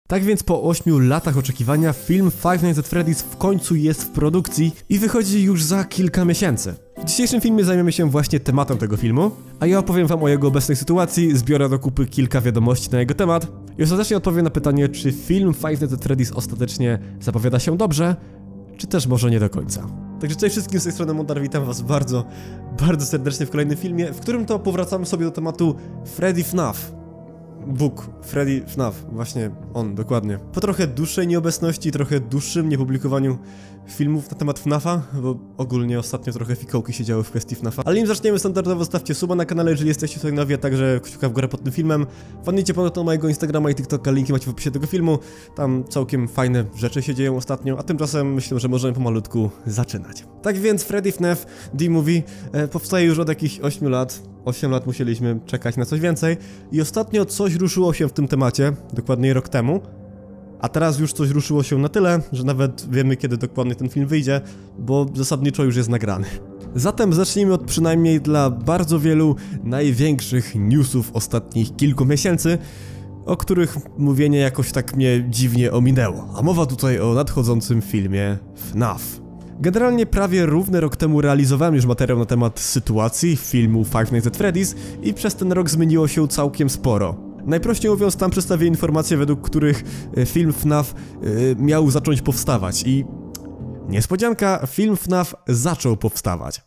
Tak więc po 8 latach oczekiwania film Five Nights at Freddy's w końcu jest w produkcji i wychodzi już za kilka miesięcy. W dzisiejszym filmie zajmiemy się właśnie tematem tego filmu, a ja opowiem wam o jego obecnej sytuacji, zbiorę do kupy kilka wiadomości na jego temat i ostatecznie odpowiem na pytanie, czy film Five Nights at Freddy's ostatecznie zapowiada się dobrze, czy też może nie do końca. Także cześć wszystkim, z tej strony Mondar, witam was bardzo serdecznie w kolejnym filmie, w którym to powracamy sobie do tematu Freddy FNAF. Bóg, Freddy FNAF, właśnie on, dokładnie. Po trochę dłuższej nieobecności, trochę dłuższym niepublikowaniu filmów na temat FNAFa, bo ogólnie ostatnio trochę fikołki się działy w kwestii FNAFa. Ale nim zaczniemy, standardowo stawcie suba na kanale, jeżeli jesteście tutaj nowi, a także kciuka w górę pod tym filmem. Wpadnijcie ponadto na mojego Instagrama i TikToka, linki macie w opisie tego filmu. Tam całkiem fajne rzeczy się dzieją ostatnio, a tymczasem myślę, że możemy pomalutku zaczynać. Tak więc Freddy FNAF The Movie powstaje już od jakichś 8 lat. 8 lat musieliśmy czekać na coś więcej i ostatnio coś ruszyło się w tym temacie, dokładnie rok temu. A teraz już coś ruszyło się na tyle, że nawet wiemy, kiedy dokładnie ten film wyjdzie, bo zasadniczo już jest nagrany. Zatem zacznijmy od przynajmniej dla bardzo wielu największych newsów ostatnich kilku miesięcy, o których mówienie jakoś tak mnie dziwnie ominęło. A mowa tutaj o nadchodzącym filmie FNAF. Generalnie prawie równy rok temu realizowałem już materiał na temat sytuacji filmu Five Nights at Freddy's i przez ten rok zmieniło się całkiem sporo. Najprościej mówiąc, tam przedstawię informacje, według których film FNAF miał zacząć powstawać i... niespodzianka, film FNAF zaczął powstawać.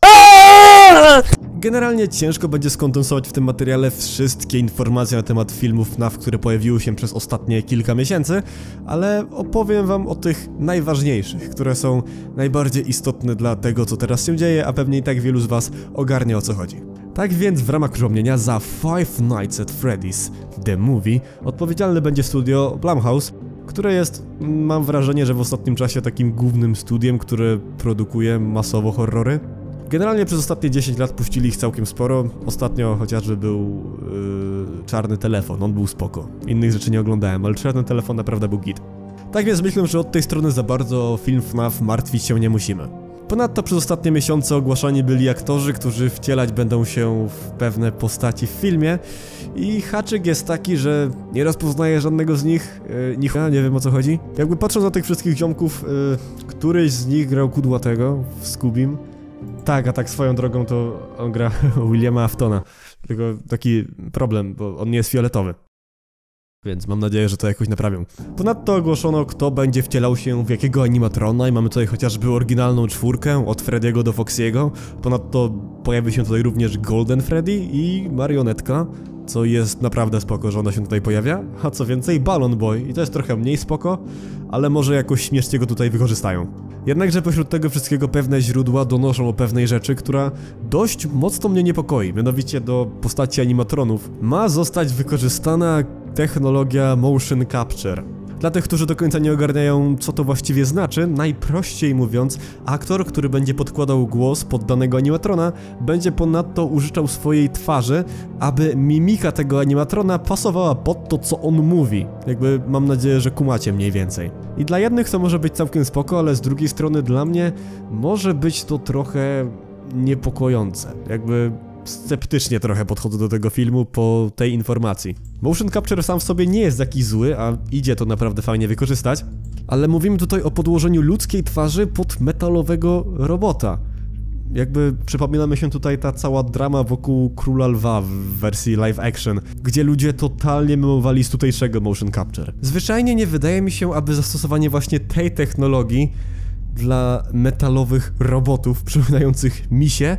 Generalnie ciężko będzie skondensować w tym materiale wszystkie informacje na temat filmów FNAF, które pojawiły się przez ostatnie kilka miesięcy, ale opowiem wam o tych najważniejszych, które są najbardziej istotne dla tego, co teraz się dzieje, a pewnie i tak wielu z was ogarnia, o co chodzi. Tak więc w ramach przypomnienia za Five Nights at Freddy's The Movie odpowiedzialne będzie studio Blumhouse, które jest, mam wrażenie, że w ostatnim czasie takim głównym studiem, które produkuje masowo horrory. Generalnie przez ostatnie 10 lat puścili ich całkiem sporo. Ostatnio chociażby był Czarny Telefon, on był spoko. Innych rzeczy nie oglądałem, ale Czarny Telefon naprawdę był git. Tak więc myślę, że od tej strony za bardzo film FNAF martwić się nie musimy. Ponadto przez ostatnie miesiące ogłaszani byli aktorzy, którzy wcielać będą się w pewne postaci w filmie i haczyk jest taki, że nie rozpoznaję żadnego z nich, nie wiem o co chodzi. Jakby patrząc na tych wszystkich ziomków, któryś z nich grał Kudłatego w Scubim. Tak, a tak swoją drogą to on gra Williama Aftona, tylko taki problem, bo on nie jest fioletowy. Więc mam nadzieję, że to jakoś naprawią. Ponadto ogłoszono, kto będzie wcielał się w jakiego animatrona i mamy tutaj chociażby oryginalną 4 od Freddy'ego do Foxy'ego. Ponadto pojawi się tutaj również Golden Freddy i marionetka, co jest naprawdę spoko, że ona się tutaj pojawia. A co więcej, Balloon Boy i to jest trochę mniej spoko, ale może jakoś śmiesznie go tutaj wykorzystają. Jednakże pośród tego wszystkiego pewne źródła donoszą o pewnej rzeczy, która dość mocno mnie niepokoi. Mianowicie do postaci animatronów ma zostać wykorzystana technologia motion capture. Dla tych, którzy do końca nie ogarniają, co to właściwie znaczy, najprościej mówiąc, aktor, który będzie podkładał głos pod danego animatrona, będzie ponadto użyczał swojej twarzy, aby mimika tego animatrona pasowała pod to, co on mówi. Jakby mam nadzieję, że kumacie mniej więcej. I dla jednych to może być całkiem spoko, ale z drugiej strony dla mnie może być to trochę niepokojące. Jakby... sceptycznie trochę podchodzę do tego filmu po tej informacji. Motion capture sam w sobie nie jest jakiś zły, a idzie to naprawdę fajnie wykorzystać, ale mówimy tutaj o podłożeniu ludzkiej twarzy pod metalowego robota. Jakby przypominamy się tutaj ta cała drama wokół Króla Lwa w wersji live action, gdzie ludzie totalnie mymowali z tutejszego motion capture. Zwyczajnie nie wydaje mi się, aby zastosowanie właśnie tej technologii dla metalowych robotów przypominających misie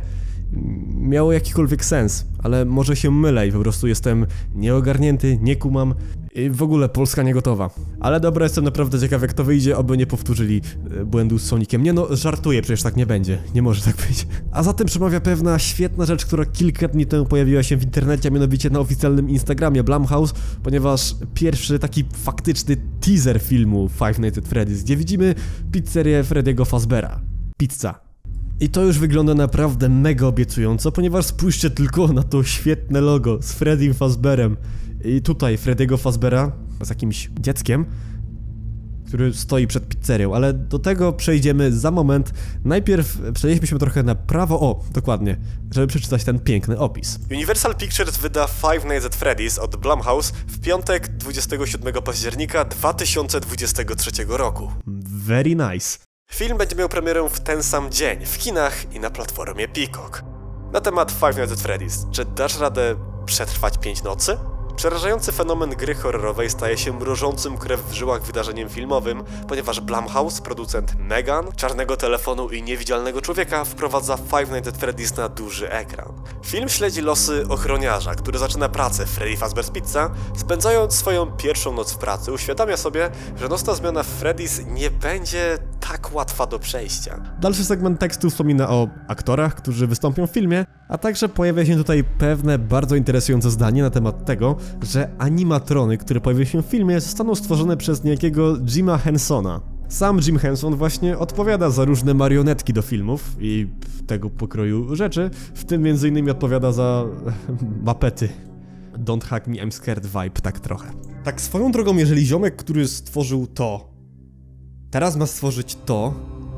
miało jakikolwiek sens, ale może się mylę i po prostu jestem nieogarnięty, nie kumam i w ogóle Polska nie gotowa. Ale dobra, jestem naprawdę ciekaw, jak to wyjdzie, oby nie powtórzyli błędu z Soniciem. Nie no, żartuję, przecież tak nie będzie, nie może tak być. A za tym przemawia pewna świetna rzecz, która kilka dni temu pojawiła się w internecie, a mianowicie na oficjalnym Instagramie Blumhouse, ponieważ pierwszy taki faktyczny teaser filmu Five Nights at Freddy's, gdzie widzimy pizzerię Freddy'ego Fazbeara. Pizza. I to już wygląda naprawdę mega obiecująco, ponieważ spójrzcie tylko na to świetne logo z Freddym Fazbearem. I tutaj Freddy'ego Fazbeara z jakimś dzieckiem. który stoi przed pizzerią, ale do tego przejdziemy za moment. Najpierw przenieśmy się trochę na prawo, o, dokładnie, żeby przeczytać ten piękny opis. Universal Pictures wyda Five Nights at Freddy's od Blumhouse w piątek 27 października 2023 roku. Very nice. Film będzie miał premierę w ten sam dzień, w kinach i na platformie Peacock. Na temat Five Nights at Freddy's, czy dasz radę przetrwać 5 nocy? Przerażający fenomen gry horrorowej staje się mrożącym krew w żyłach wydarzeniem filmowym, ponieważ Blumhouse, producent Megan, Czarnego telefonu i Niewidzialnego człowieka, wprowadza Five Nights at Freddy's na duży ekran. Film śledzi losy ochroniarza, który zaczyna pracę w Freddy Fazbear's Pizza. Spędzając swoją pierwszą noc w pracy, uświadamia sobie, że nocna zmiana w Freddy's nie będzie tak łatwa do przejścia. Dalszy segment tekstu wspomina o aktorach, którzy wystąpią w filmie, a także pojawia się tutaj pewne bardzo interesujące zdanie na temat tego, że animatrony, które pojawią się w filmie, zostaną stworzone przez niejakiego Jima Hensona. Sam Jim Henson właśnie odpowiada za różne marionetki do filmów i tego pokroju rzeczy, w tym m.in. odpowiada za mapety. Don't Hug Me, I'm Scared vibe, tak trochę. Tak swoją drogą, jeżeli ziomek, który stworzył to, teraz ma stworzyć to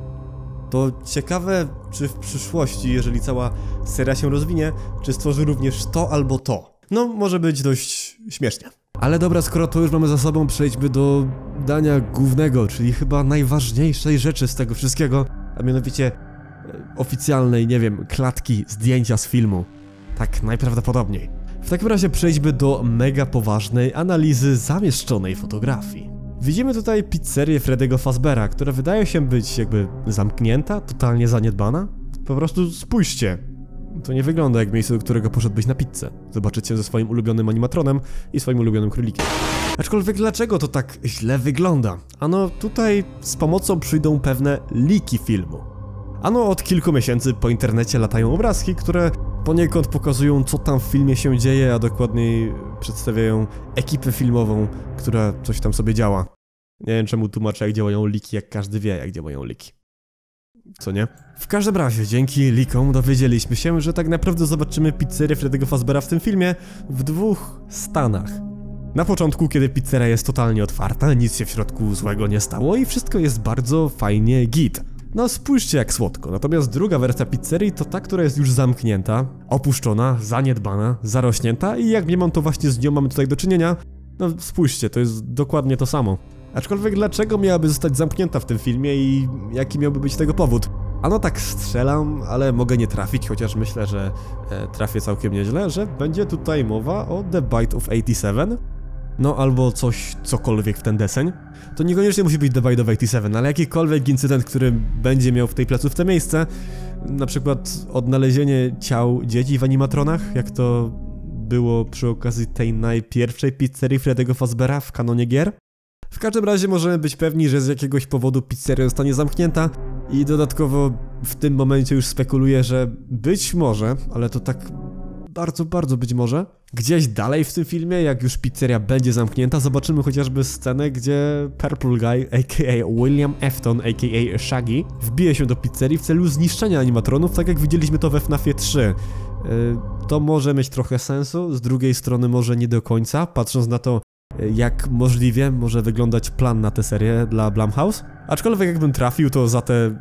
ciekawe, czy w przyszłości, jeżeli cała seria się rozwinie, czy stworzy również to albo to. No, może być dość śmiesznie. Ale dobra, skoro to już mamy za sobą, przejdźmy do dania głównego, czyli chyba najważniejszej rzeczy z tego wszystkiego, a mianowicie oficjalnej, nie wiem, klatki, zdjęcia z filmu. Tak najprawdopodobniej. W takim razie przejdźmy do mega poważnej analizy zamieszczonej fotografii. Widzimy tutaj pizzerię Freddy'ego Fazbeara, która wydaje się być jakby zamknięta, totalnie zaniedbana. Po prostu spójrzcie. To nie wygląda jak miejsce, do którego poszedłbyś na pizzę. Zobaczyć się ze swoim ulubionym animatronem i swoim ulubionym królikiem. Aczkolwiek dlaczego to tak źle wygląda? Ano tutaj z pomocą przyjdą pewne leaki filmu. Ano od kilku miesięcy po internecie latają obrazki, które poniekąd pokazują, co tam w filmie się dzieje, a dokładniej przedstawiają ekipę filmową, która coś tam sobie działa. Nie wiem czemu tłumaczę, jak działają leaki, jak każdy wie, jak działają leaki. Co nie? W każdym razie, dzięki leakom dowiedzieliśmy się, że tak naprawdę zobaczymy pizzerię Freddy'ego Fazbeara w tym filmie w 2 stanach. Na początku, kiedy pizzeria jest totalnie otwarta, nic się w środku złego nie stało i wszystko jest bardzo fajnie git. No spójrzcie jak słodko, natomiast druga wersja pizzerii to ta, która jest już zamknięta, opuszczona, zaniedbana, zarośnięta i jak mniemam, to właśnie z nią mamy tutaj do czynienia. No spójrzcie, to jest dokładnie to samo. Aczkolwiek dlaczego miałaby zostać zamknięta w tym filmie i jaki miałby być tego powód? Ano tak strzelam, ale mogę nie trafić, chociaż myślę, że trafię całkiem nieźle, że będzie tutaj mowa o The Bite of 87. No albo cokolwiek w ten deseń. To niekoniecznie musi być The Bite of 87, ale jakikolwiek incydent, który będzie miał w tej placówce miejsce, na przykład odnalezienie ciał dzieci w animatronach, jak to było przy okazji tej najpierwszej pizzerii Freddy'ego Fazbeara w kanonie gier. W każdym razie możemy być pewni, że z jakiegoś powodu pizzeria zostanie zamknięta i dodatkowo w tym momencie już spekuluję, że być może, ale to tak bardzo być może, gdzieś dalej w tym filmie, jak już pizzeria będzie zamknięta, zobaczymy chociażby scenę, gdzie Purple Guy, a.k.a. William Afton, a.k.a. Shaggy, wbije się do pizzerii w celu zniszczenia animatronów, tak jak widzieliśmy to we FNAF-ie 3. To może mieć trochę sensu, z drugiej strony może nie do końca, patrząc na to, jak możliwie może wyglądać plan na tę serię dla Blumhouse. Aczkolwiek jakbym trafił, to za te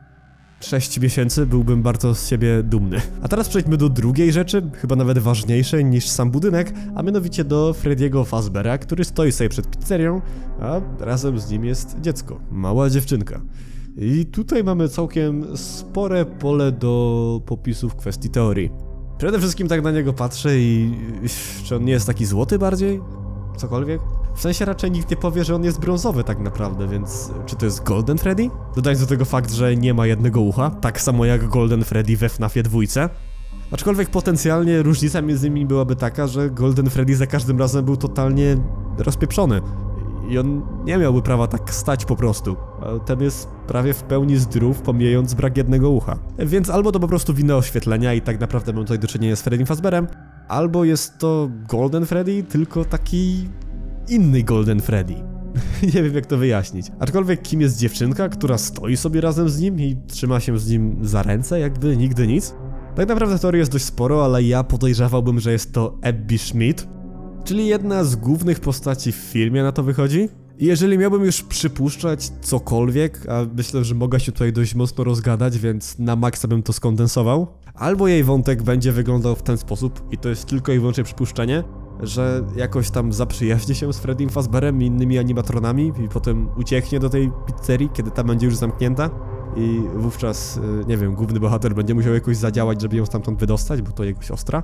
6 miesięcy byłbym bardzo z siebie dumny. A teraz przejdźmy do drugiej rzeczy, chyba nawet ważniejszej niż sam budynek, a mianowicie do Freddy'ego Fazbeara, który stoi sobie przed pizzerią, a razem z nim jest dziecko, mała dziewczynka. I tutaj mamy całkiem spore pole do popisu w kwestii teorii. Przede wszystkim tak na niego patrzę i... czy on nie jest taki złoty bardziej? Cokolwiek? W sensie raczej nikt nie powie, że on jest brązowy tak naprawdę, więc czy to jest Golden Freddy? Dodając do tego fakt, że nie ma jednego ucha, tak samo jak Golden Freddy we FNAF-ie 2. Aczkolwiek potencjalnie różnica między nimi byłaby taka, że Golden Freddy za każdym razem był totalnie rozpieprzony i on nie miałby prawa tak stać po prostu, a ten jest prawie w pełni zdrów, pomijając brak jednego ucha. Więc albo to po prostu wina oświetlenia i tak naprawdę mamy tutaj do czynienia z Freddym Fazbearem, albo jest to Golden Freddy, tylko taki inny Golden Freddy. Nie wiem jak to wyjaśnić. Aczkolwiek kim jest dziewczynka, która stoi sobie razem z nim i trzyma się z nim za ręce, jakby nigdy nic? Tak naprawdę teorii jest dość sporo, ale ja podejrzewałbym, że jest to Abby Schmidt, czyli jedna z głównych postaci w filmie, na to wychodzi. I jeżeli miałbym już przypuszczać cokolwiek, a myślę, że mogę się tutaj dość mocno rozgadać, więc na maksa bym to skondensował, albo jej wątek będzie wyglądał w ten sposób, i to jest tylko i wyłącznie przypuszczenie, że jakoś tam zaprzyjaźni się z Freddym Fazbearem i innymi animatronami i potem ucieknie do tej pizzerii, kiedy ta będzie już zamknięta i wówczas, nie wiem, główny bohater będzie musiał jakoś zadziałać, żeby ją stamtąd wydostać, bo to jego siostra.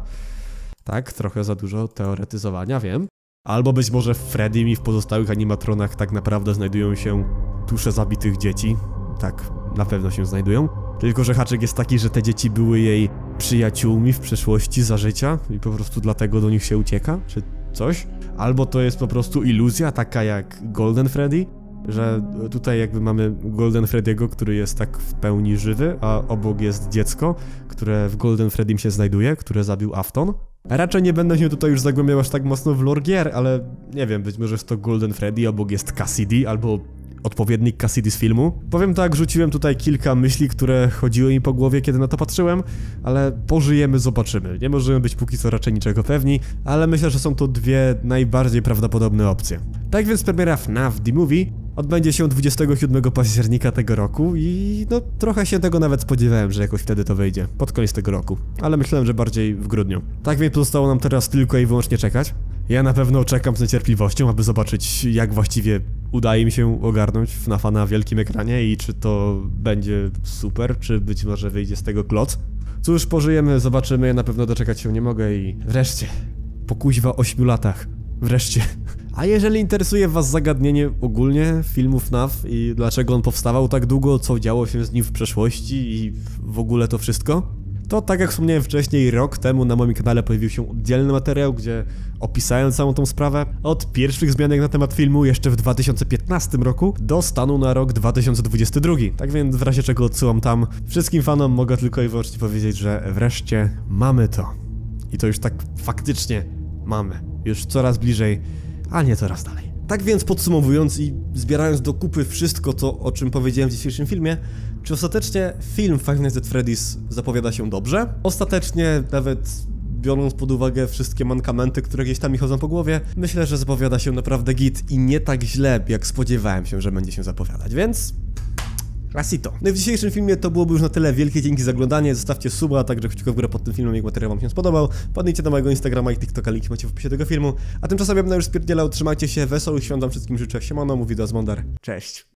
Tak, trochę za dużo teoretyzowania, wiem. Albo być może w Freddym i w pozostałych animatronach tak naprawdę znajdują się dusze zabitych dzieci. Tak, na pewno się znajdują. Tylko że haczyk jest taki, że te dzieci były jej przyjaciółmi w przeszłości za życia i po prostu dlatego do nich się ucieka, czy coś. Albo to jest po prostu iluzja, taka jak Golden Freddy, że tutaj jakby mamy Golden Freddy'ego, który jest tak w pełni żywy, a obok jest dziecko, które w Golden Freddym się znajduje, które zabił Afton. Raczej nie będę się tutaj już zagłębiał aż tak mocno w lore gier, ale nie wiem, być może jest to Golden Freddy, obok jest Cassidy, albo odpowiednik Cassidy z filmu. Powiem tak, rzuciłem tutaj kilka myśli, które chodziły mi po głowie, kiedy na to patrzyłem, ale pożyjemy, zobaczymy. Nie możemy być póki co raczej niczego pewni, ale myślę, że są to dwie najbardziej prawdopodobne opcje. Tak więc premiera FNAF The Movie odbędzie się 27 października tego roku i no trochę się tego nawet spodziewałem, że jakoś wtedy to wyjdzie, pod koniec tego roku, ale myślałem, że bardziej w grudniu. Tak więc pozostało nam teraz tylko i wyłącznie czekać. Ja na pewno czekam z niecierpliwością, aby zobaczyć, jak właściwie udaje mi się ogarnąć FNAFa na wielkim ekranie i czy to będzie super, czy być może wyjdzie z tego kloc. Cóż, pożyjemy, zobaczymy, ja na pewno doczekać się nie mogę i wreszcie, po kuźwa 8 latach, wreszcie. A jeżeli interesuje was zagadnienie ogólnie filmu FNAF i dlaczego on powstawał tak długo, co działo się z nim w przeszłości i w ogóle to wszystko, to tak jak wspomniałem wcześniej, rok temu na moim kanale pojawił się oddzielny materiał, gdzie opisałem całą tą sprawę od pierwszych zmianek na temat filmu jeszcze w 2015 roku do stanu na rok 2022. Tak więc w razie czego odsyłam tam. Wszystkim fanom mogę tylko i wyłącznie powiedzieć, że wreszcie mamy to. I to już tak faktycznie mamy. Już coraz bliżej, a nie coraz dalej. Tak więc podsumowując i zbierając do kupy wszystko to, o czym powiedziałem w dzisiejszym filmie, czy ostatecznie film Five Nights at Freddy's zapowiada się dobrze? Ostatecznie, nawet biorąc pod uwagę wszystkie mankamenty, które gdzieś tam mi chodzą po głowie, myślę, że zapowiada się naprawdę git i nie tak źle, jak spodziewałem się, że będzie się zapowiadać, więc... raz i to. No i w dzisiejszym filmie to byłoby już na tyle. Wielkie dzięki za oglądanie, zostawcie suba, a także kciuka w górę pod tym filmem, jak materiał wam się spodobał. Padnijcie na mojego Instagrama i TikToka, linki macie w opisie tego filmu. A tymczasem ja będę już spierdzielał, trzymajcie się, wesołych świąt wam wszystkim życzę. Siemano, mówi Dazmondar. Cześć.